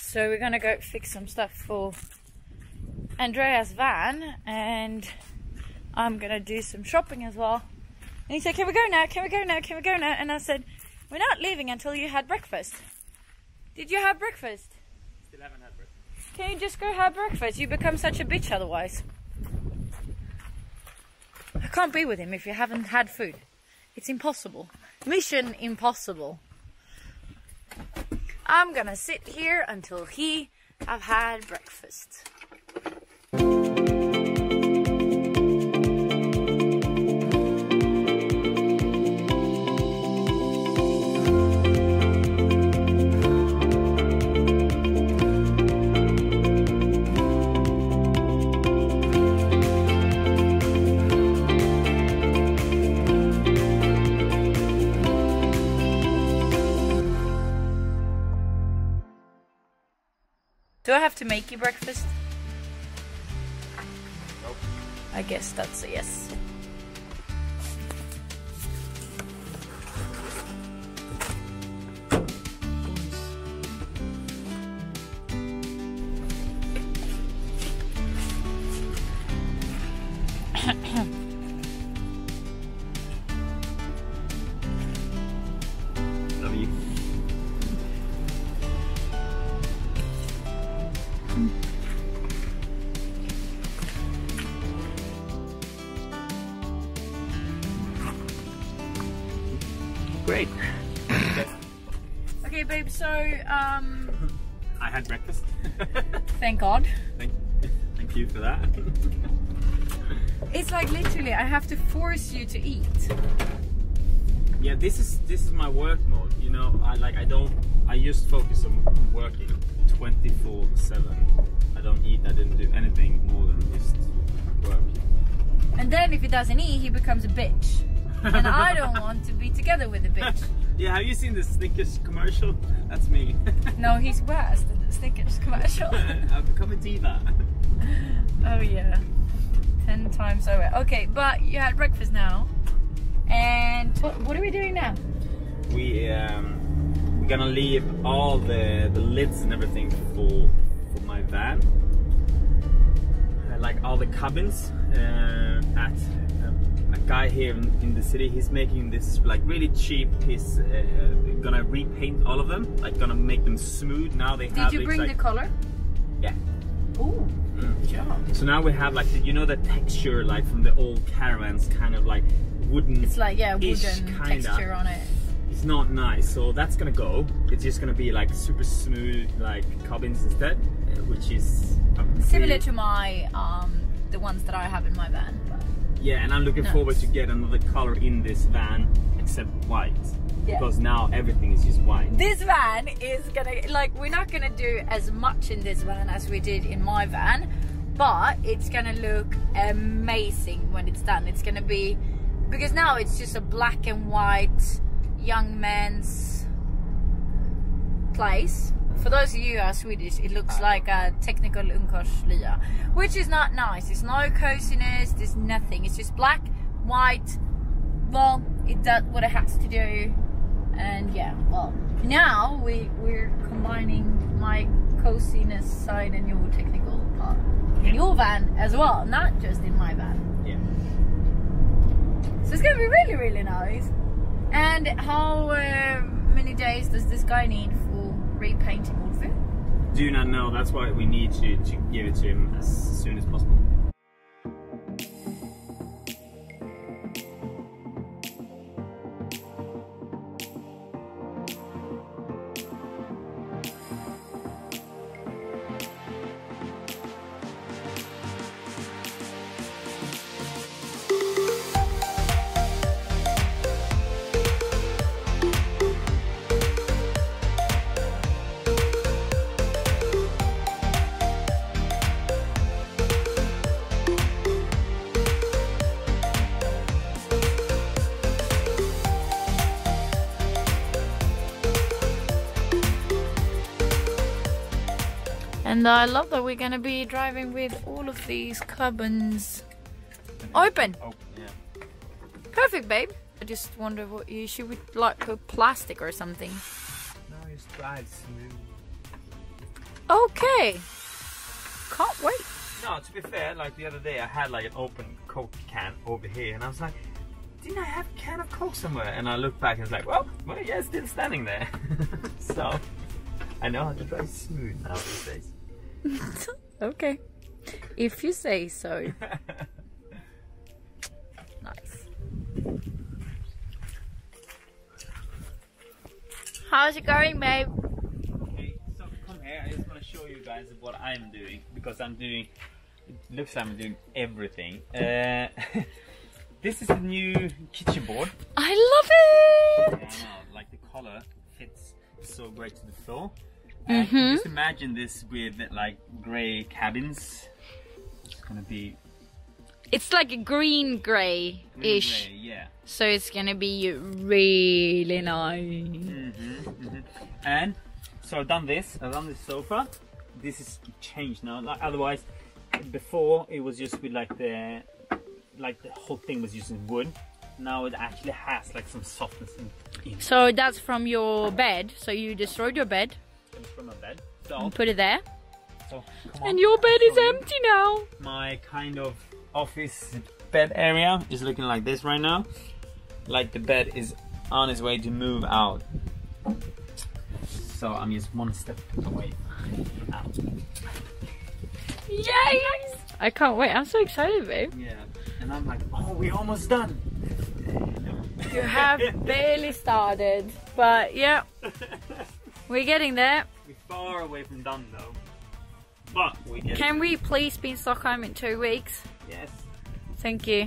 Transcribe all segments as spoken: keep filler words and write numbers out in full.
so we're gonna go fix some stuff for Andrea's van, and I'm gonna do some shopping as well. And he said, can we go now, can we go now, can we go now? And I said, we're not leaving until you had breakfast. Did you have breakfast? Still haven't had breakfast. Can you just go have breakfast? You become such a bitch otherwise. I can't be with him if you haven't had food. It's impossible. Mission impossible. I'm gonna sit here until he have had breakfast. Do I have to make you breakfast? Nope. I guess that's a yes. Love you. Great. Okay. Okay, babe, so, um... I had breakfast. thank God. Thank, thank you for that. It's like literally, I have to force you to eat. Yeah, this is this is my work mode. You know, I like I don't. I just focus on working twenty-four seven. I don't eat. I didn't do anything more than just work. And then if he doesn't eat, he becomes a bitch. And I don't want to be together with a bitch. Yeah, have you seen the Snickers commercial? That's me. No, he's worse than the Snickers commercial. I've become a diva. Oh yeah, ten times over. Okay, but you had breakfast now. And what, what are we doing now? We um, we're gonna leave all the the lids and everything for for my van, uh, like all the cabins uh, at. A guy here in, in the city, he's making this like really cheap. He's uh, gonna repaint all of them, like gonna make them smooth. Now they Did have. you this, bring like, the color? Yeah. Ooh, good job. So now we have like the, you know the texture like from the old caravans, kind of like wooden. It's like yeah, wooden kinda. texture on it. It's not nice, so that's gonna go. It's just gonna be like super smooth like cabins instead, which is similar really, to my um the ones that I have in my van. But yeah, and I'm looking nice. forward to get another color in this van except white. Yeah. Because now everything is just white. This van is gonna, like, we're not gonna do as much in this van as we did in my van, but it's gonna look amazing when it's done. It's gonna be, because now it's just a black and white young man's place. For those of you who are Swedish, it looks like a technical ungkarslya, which is not nice. There's no coziness, there's nothing. It's just black, white. Well, it does what it has to do. And yeah, well, now we, we're combining my coziness side and your technical part in your van as well, not just in my van. Yeah. So it's gonna be really, really nice. And how uh, many days does this guy need for repainting Wolfie? Do not know, that's why we need to, to give it to him as soon as possible. And I love that we're gonna be driving with all of these cabins open. Oh, yeah. Perfect, babe. I just wonder what you should we like put plastic or something. No, just drive smooth. Okay. Can't wait. No, to be fair, like the other day I had like an open Coke can over here and I was like, didn't I have a can of Coke somewhere? And I looked back and was like, well, well yeah, it's still standing there. So, I know how to drive smooth now these days. Okay. If you say so. Nice. How's it going, babe? Okay, so come here, I just want to show you guys what I'm doing. Because I'm doing, it looks like I'm doing everything. Uh, This is the new kitchen board. I love it! Yeah, I know, like the color fits so great to the floor. And Mm-hmm. just imagine this with like grey cabins. It's gonna be It's like a green grey-ish. grey, yeah. So it's gonna be really nice. Mm-hmm, mm-hmm. And so I've done this. I've done this sofa. This is changed now. Like otherwise, before it was just with like the like the whole thing was using wood. Now it actually has like some softness in it. So that's from your bed. So you destroyed your bed. It's from my bed. So And put it there. So come on, And your bed I'll is show you. empty now. My kind of office bed area is looking like this right now. Like the bed is on its way to move out. So I'm just one step away from out. Yay! I can't wait. I'm so excited, babe. Yeah. And I'm like, oh, we're almost done. You have barely started, but yeah, we're getting there. We're far away from done though. But we get Can we please be in Stockholm in two weeks? Yes. Thank you.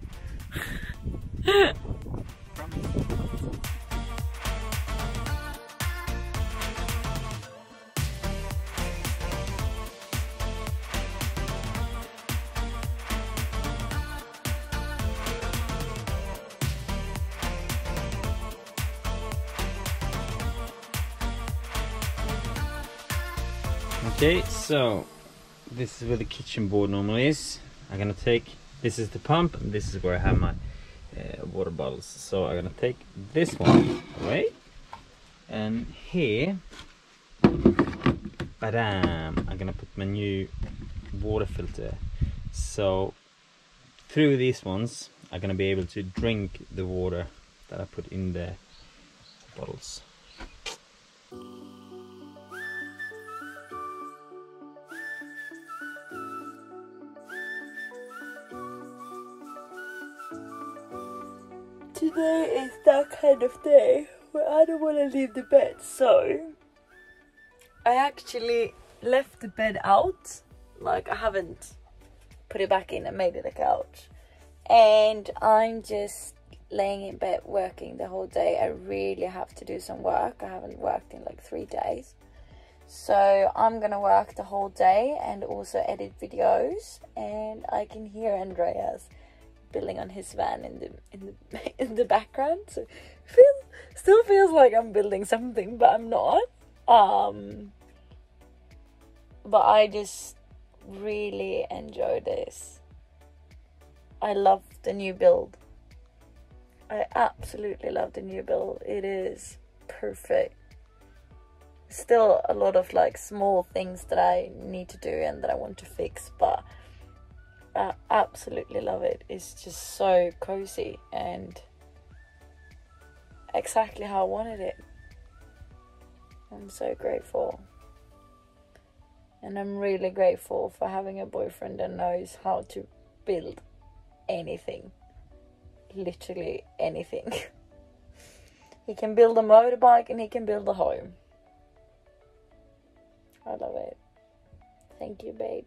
Okay, so this is where the kitchen board normally is. I'm gonna take, this is the pump, and this is where I have my uh, water bottles. So I'm gonna take this one away, and here, badam, I'm gonna put my new water filter. So through these ones, I'm gonna be able to drink the water that I put in the bottles. Today is that kind of day where I don't want to leave the bed, so I actually left the bed out. Like, I haven't put it back in and made it a couch, and I'm just laying in bed working the whole day. I really have to do some work. I haven't worked in like three days, so I'm gonna work the whole day and also edit videos. And I can hear Andreas building on his van in the in the in the background, so feel still feels like I'm building something, but I'm not. Um, but I just really enjoy this. I love the new build. I absolutely love the new build. It is perfect. Still a lot of like small things that I need to do and that I want to fix, but I absolutely love it. It's just so cozy and exactly how I wanted it. I'm so grateful. And I'm really grateful for having a boyfriend that knows how to build anything. Literally anything. He can build a motorbike and he can build a home. I love it. Thank you, babe.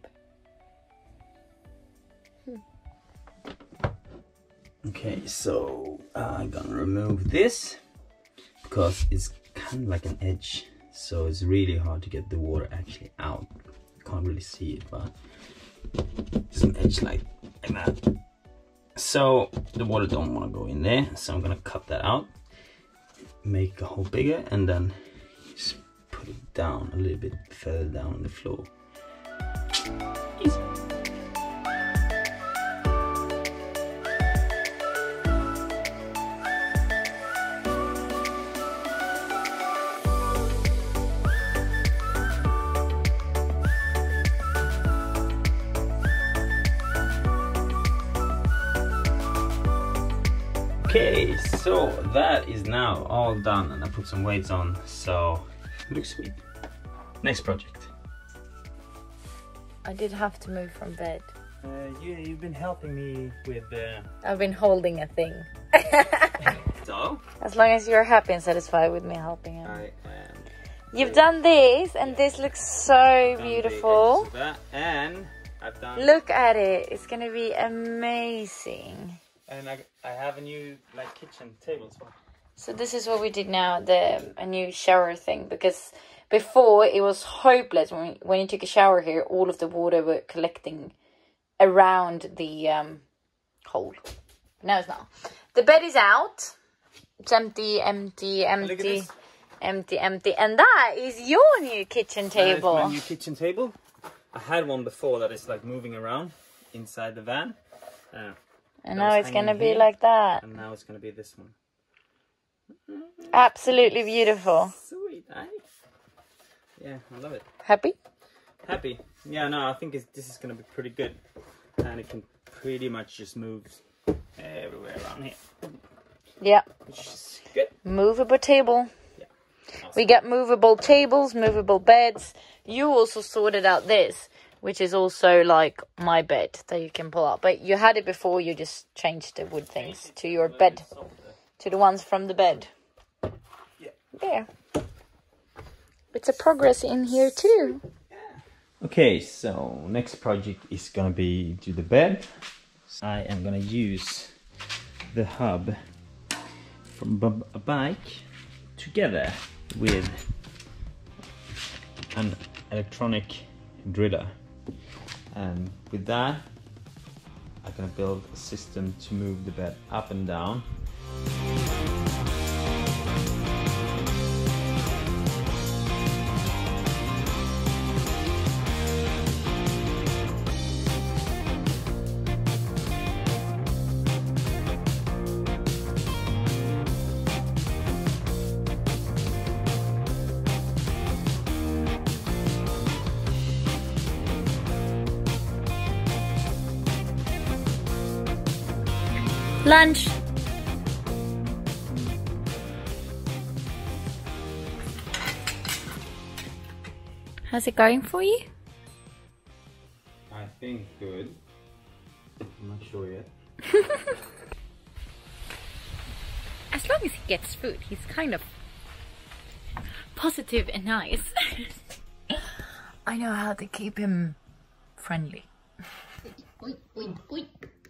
Okay, so uh, I'm gonna remove this because it's kind of like an edge, so it's really hard to get the water actually out. You can't really see it, but it's an edge like, like that. So the water don't want to go in there, so I'm gonna cut that out, make a hole bigger, and then just put it down a little bit further down on the floor. Easy. Okay, so that is now all done, and I put some weights on, so it looks sweet. Next project. I did have to move from bed. Uh, you, you've been helping me with uh... I've been holding a thing. So? As long as you're happy and satisfied with me helping him. I am. You've done this, and this looks so beautiful. That, and I've done. Look at it. It's gonna be amazing. And I, I have a new like kitchen table as well. So this is what we did now, the a new shower thing, because before it was hopeless. When we, when you took a shower here, all of the water were collecting around the um, hole. Now it's not. The bed is out. It's empty, empty, empty, empty, empty. And that is your new kitchen table. That is my new kitchen table. I had one before that is like moving around inside the van. Uh, and now it's gonna be like that. And now it's gonna be this one. Absolutely beautiful. Sweet, eh? Yeah, I love it. Happy? Happy. Yeah, no, I think it's, this is gonna be pretty good. And it can pretty much just move everywhere around here. Yeah. Which is good. Movable table. Yeah. Awesome. We got movable tables, movable beds. You also sorted out this, which is also like my bed that you can pull out. But you had it before, you just changed the wood things to your bed. To the ones from the bed. Yeah. There. It's a progress in here too. Okay, so next project is gonna be to the bed. I am gonna use the hub from a bike together with an electronic driller, and with that I'm gonna build a system to move the bed up and down. Lunch. How's it going for you? I think good. I'm not sure yet. As long as he gets food, he's kind of positive and nice. I know how to keep him friendly. Oink, oink, oink.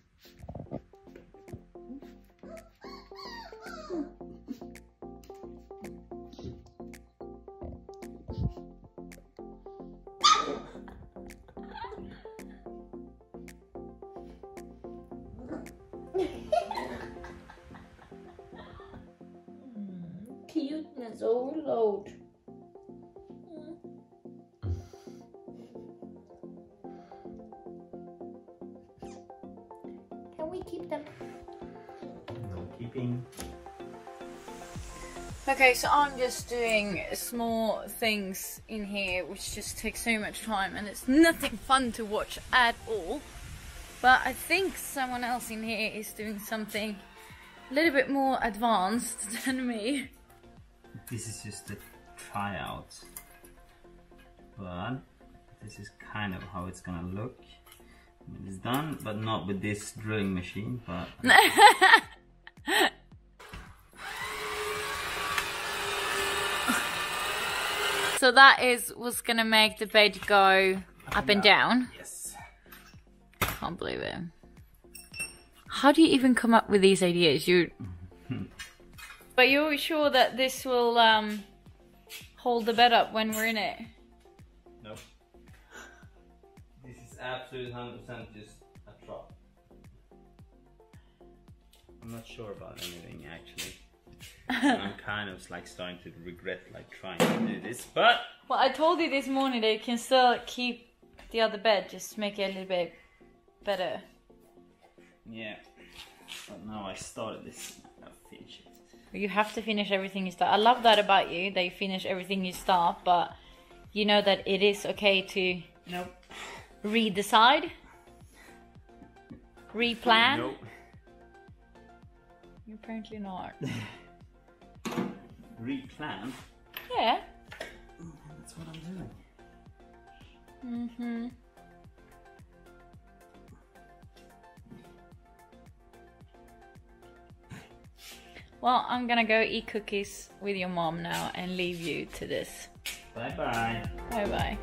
Cuteness overload. Can we keep them? No keeping. Okay, so I'm just doing small things in here which just take so much time and it's nothing fun to watch at all. But I think someone else in here is doing something a little bit more advanced than me. This is just a tryout, but this is kind of how it's gonna look when it's done, but not with this drilling machine, but so that is what's gonna make the bed go up, up and down. down. Yes. Can't believe it. How do you even come up with these ideas? You But you're sure that this will um, hold the bed up when we're in it? No. This is absolutely one hundred percent just a prop. I'm not sure about anything actually. I'm kind of like starting to regret like trying to do this, but... Well, I told you this morning that you can still keep the other bed, just make it a little bit better. Yeah. But now I started this, I'll finish it. You have to finish everything you start. I love that about you, that you finish everything you start, but you know that it is okay to nope. redecide, replan. Nope. Apparently not. Replan? Yeah. That's what I'm doing. Mm-hmm. Well, I'm gonna go eat cookies with your mom now and leave you to this. Bye-bye. Bye-bye.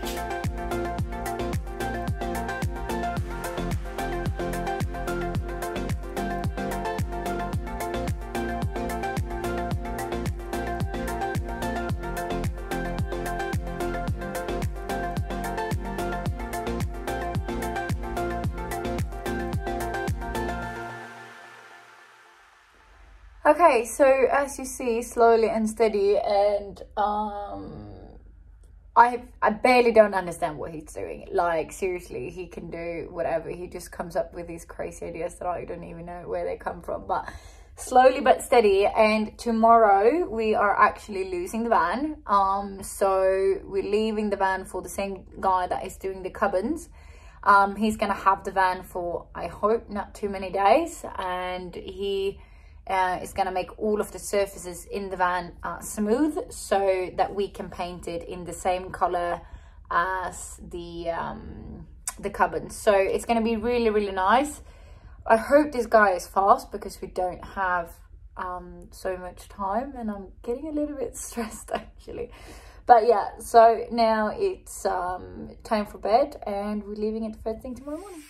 Okay, so as you see, slowly and steady, and um, I I barely don't understand what he's doing. Like, seriously, he can do whatever. He just comes up with these crazy ideas that I don't even know where they come from. But slowly but steady, and tomorrow we are actually losing the van. Um, so we're leaving the van for the same guy that is doing the cabins. Um, he's gonna have the van for, I hope, not too many days, and he uh, is gonna make all of the surfaces in the van uh, smooth so that we can paint it in the same color as the um, the cabins. So it's gonna be really, really nice. I hope this guy is fast because we don't have um, so much time, and I'm getting a little bit stressed actually. But yeah, so now it's um, time for bed, and we're leaving it first thing tomorrow morning.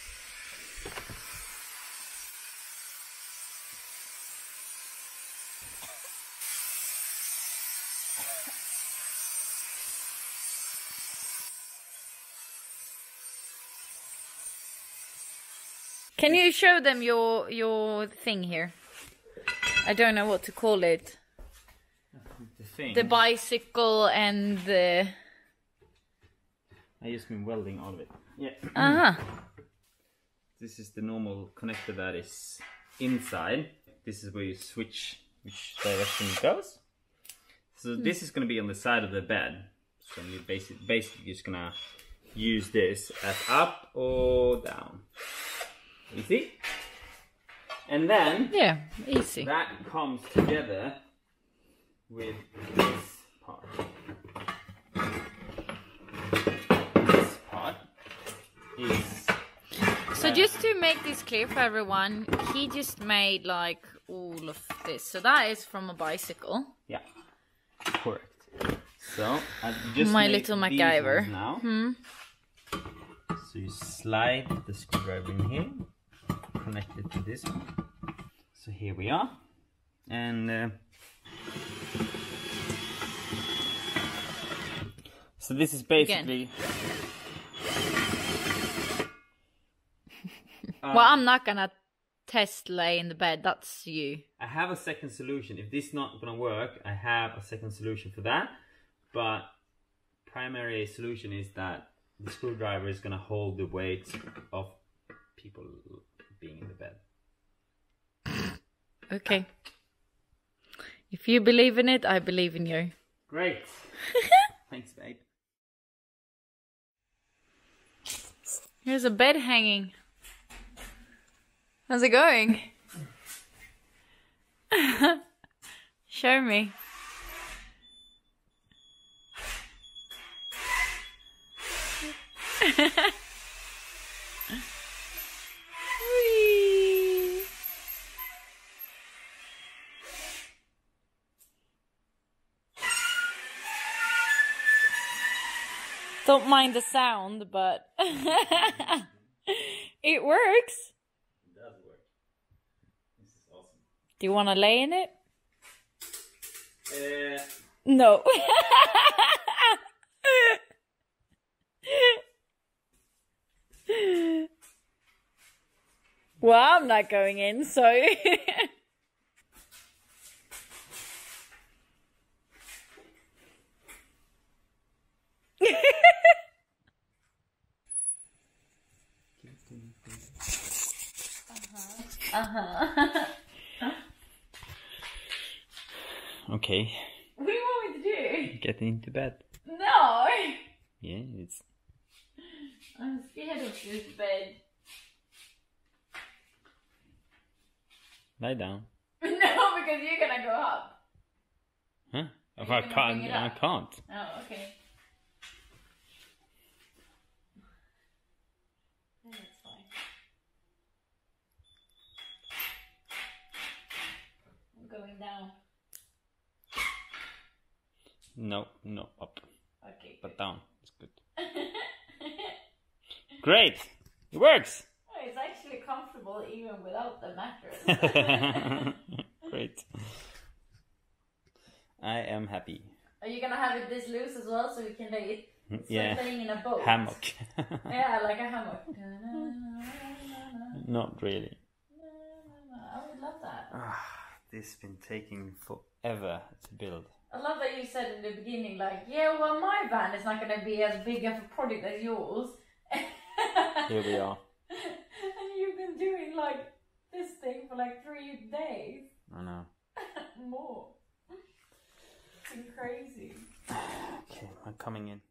Can you show them your your thing here? I don't know what to call it. The thing. The bicycle and the... I just been welding all of it. Yeah. Uh-huh. This is the normal connector that is inside. This is where you switch which direction it goes. So mm. this is going to be on the side of the bed. So you basically, basically just going to use this as up or down. Easy. And then yeah, easy. That comes together with this part. This part is... So just to make this clear for everyone, he just made like all of this. So that is from a bicycle. Yeah, correct. So I just my little MacGyver. Now. Hmm. So you slide the screwdriver in here, connect it to this one. So here we are, and uh, so this is basically. uh, well, I'm not gonna test lay in the bed. That's you. I have a second solution. If this is not gonna work, I have a second solution for that. But primary solution is that the screwdriver is gonna hold the weight of people being in the bed. Okay. If you believe in it, I believe in you. Great. Thanks, babe. Here's a bed hanging. How's it going? Show me. Don't mind the sound, but it works. It does work. This is awesome. Do you want to lay in it? Uh, no. Well, I'm not going in, so... Uh-huh. okay. What do you want me to do? Get into bed. No! Yeah, it's... I'm scared of this bed. Lie down. No, because you're gonna go up. Huh? If I can't, I can't. Oh, okay. That's fine. I'm going down. No, no, up. Okay. But down. It's good. Great! It works! Oh, it's actually comfortable even without the mattress. Great. I am happy. Are you gonna have it this loose as well so we can lay it? It's yeah. like laying in a boat. Hammock. Yeah, like a hammock. Not really. I would love that. This has been taking forever to build. I love that you said in the beginning, like, yeah, well, my van is not going to be as big of a project as yours. Here we are. And you've been doing, like, this thing for, like, three days. I know. More. It's been crazy. Okay, I'm coming in.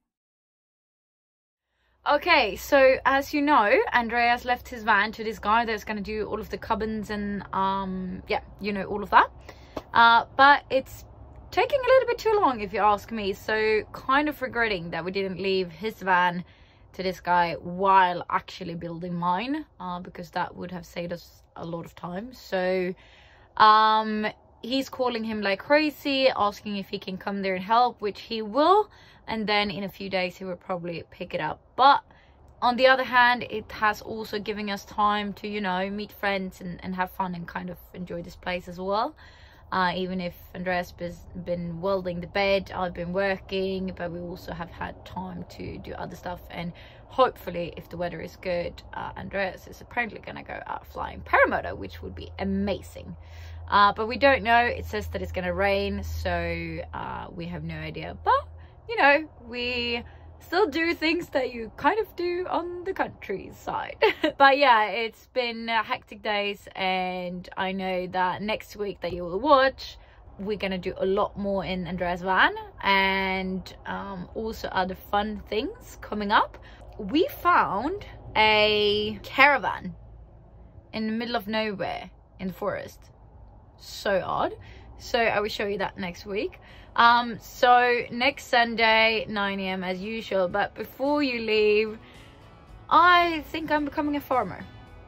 Okay, so as you know, Andreas left his van to this guy that's going to do all of the cabins and, um, yeah, you know, all of that. Uh, but it's taking a little bit too long, if you ask me, so kind of regretting that we didn't leave his van to this guy while actually building mine, uh, because that would have saved us a lot of time. So um he's calling him like crazy, asking if he can come there and help, which he will, and then in a few days he will probably pick it up. But on the other hand, it has also given us time to, you know, meet friends and, and have fun and kind of enjoy this place as well. Uh, even if Andreas has been welding the bed, I've been working, but we also have had time to do other stuff. And hopefully, if the weather is good, uh, Andreas is apparently going to go out flying paramotor, which would be amazing. Uh, but we don't know. It says that it's going to rain, so uh, we have no idea. But, you know, we still do things that you kind of do on the countryside. But yeah, it's been uh, hectic days, and I know that next week that you will watch, we're gonna do a lot more in Andreas' van, and um, also other fun things coming up. We found a caravan in the middle of nowhere in the forest. So odd. So I will show you that next week. Um, so next Sunday, nine A M as usual. But before you leave, I think I'm becoming a farmer.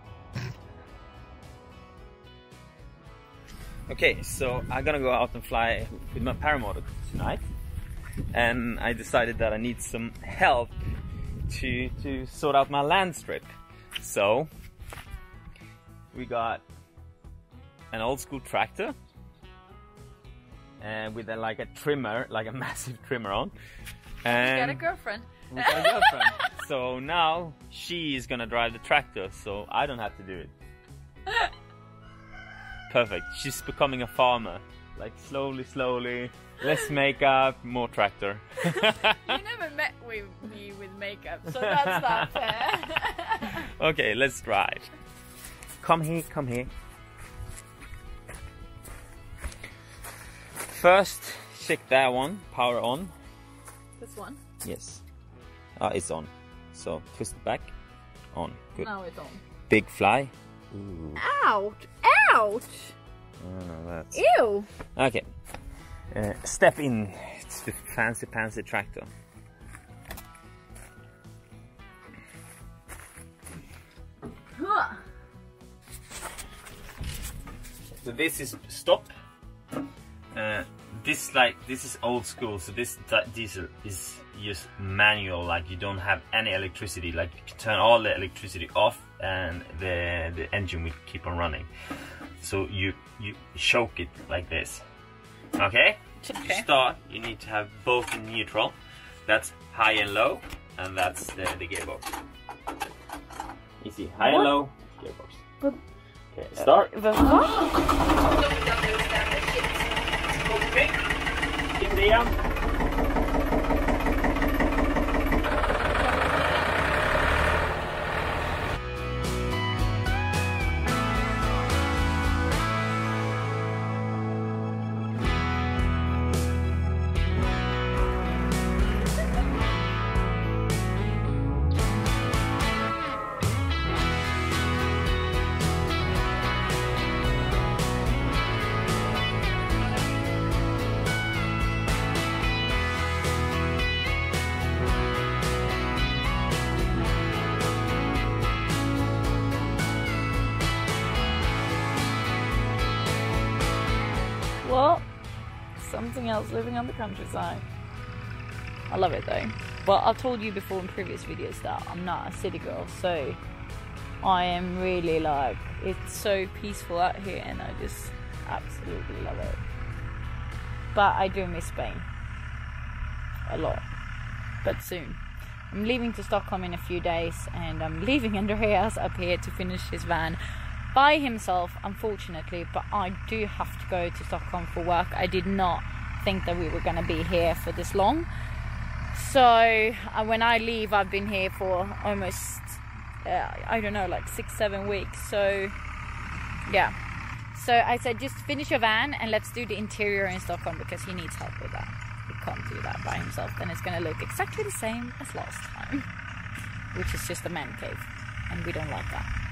Okay, so I'm gonna go out and fly with my paramotor tonight, and I decided that I need some help to to sort out my land strip. So we got an old school tractor, and with a, like a trimmer, like a massive trimmer on. And you got a girlfriend. We got a girlfriend. So now she is gonna drive the tractor, so I don't have to do it. Perfect. She's becoming a farmer. Like slowly, slowly. Less makeup, more tractor. You never met with me with makeup, so that's not fair. Okay, let's drive. Come here, come here. First, check that one. Power on. This one? Yes. Ah, it's on. So twist it back. On. Good. Now it's on. Big fly. Ooh. Ouch! Ouch! Oh, that's... Ew! Okay. Uh, step in to the fancy fancy tractor. Huh. So this is stop. Uh, this like this is old school. So this diesel is just manual. Like you don't have any electricity. Like you can turn all the electricity off, and the the engine will keep on running. So you you choke it like this. Okay? Okay. To start, you need to have both in neutral. That's high and low, and that's the, the gearbox. You see, high what? And low, gearbox. But, okay, start. Uh, what? Okay. Keep it down. something else, living on the countryside. I love it though. But I've told you before in previous videos that I'm not a city girl, so I am really like, it's so peaceful out here and I just absolutely love it. But I do miss Spain a lot, but soon. I'm leaving to Stockholm in a few days, and I'm leaving Andreas up here to finish his van by himself, unfortunately, but I do have to go to Stockholm for work. I did not think that we were going to be here for this long. So uh, when I leave, I've been here for almost, uh, I don't know, like six, seven weeks. So yeah. So I said, just finish your van and let's do the interior in Stockholm, because he needs help with that. He can't do that by himself. Then it's going to look exactly the same as last time, which is just a man cave, and we don't like that.